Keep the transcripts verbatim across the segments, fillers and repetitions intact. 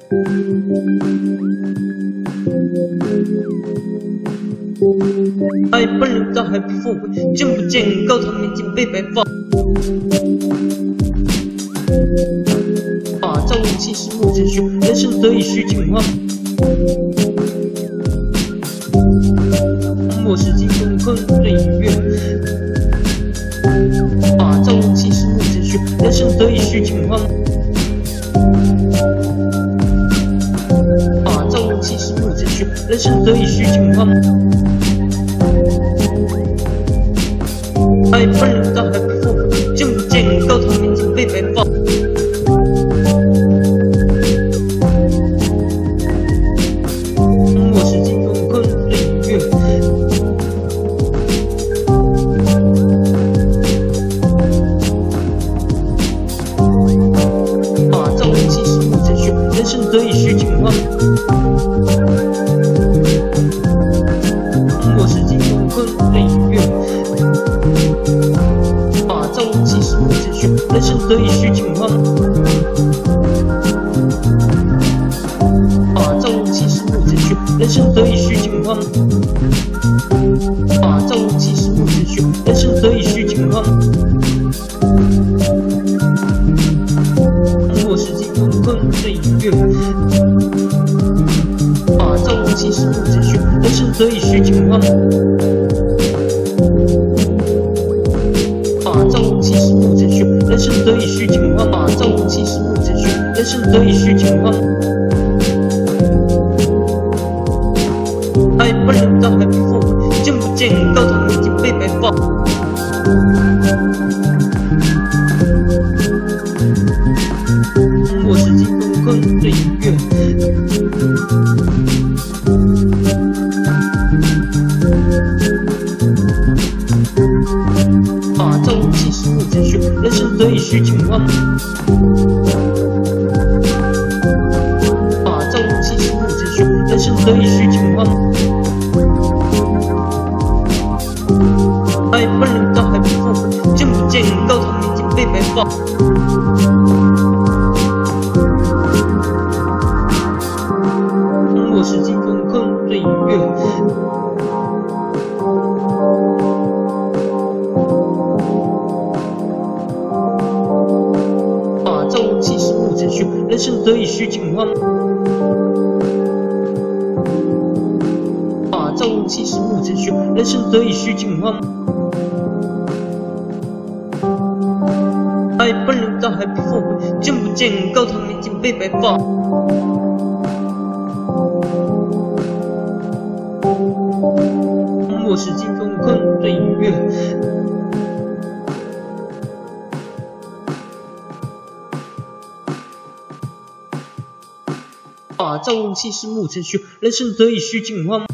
爱本人早还不后悔，见不见高堂面前被白发。把朝闻气势目之虚，人生得以虚情话。莫使金风困对影月。把朝闻气势目之虚，人生得以虚情话。把朝闻气势目之虚，人生得以虚情话。爱本人早还不后悔，见不见高堂面前被白发。莫使金风困对影月。把朝闻气势目之虚，人生得以虚情话。莫使金风困对影月。把朝闻气势目之虚，人生得以虚情话。把朝闻气势目之虚，人生得以虚情话。把朝闻气势目之虚，人生得以虚情话。莫使金风困对影月。把朝闻气势目之虚，人生得以虚情话。把朝闻气势目之虚，人生得以虚情话。把朝闻气势目之虚，人生得以虚情话。爱本人早还不后悔，见不见高堂面前被白发。莫使金风困对影月。把朝闻气势目之虚，人生得以虚情话。把朝闻气势目之虚，人生得以虚情话。爱本人早还不后悔，见不见高堂面前被白发。莫使金风困对影月。把朝闻气势目之虚，人生得以虚情话。把朝闻气势目之虚，人生得以虚情话。爱本人早还不后悔，见不见高堂面前被白发。莫使金风困对影月。把朝闻气势目之虚，人生得以虚情话。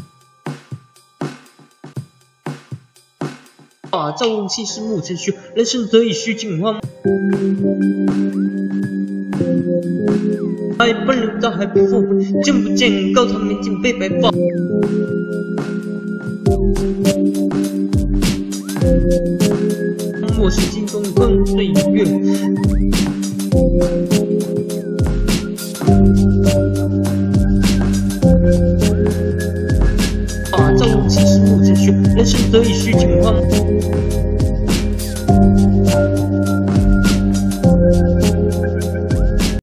把朝闻气势目之虚，人生得以虚情话。爱本人早还不后悔，见不见高堂面前被白发。莫使金风困对影月。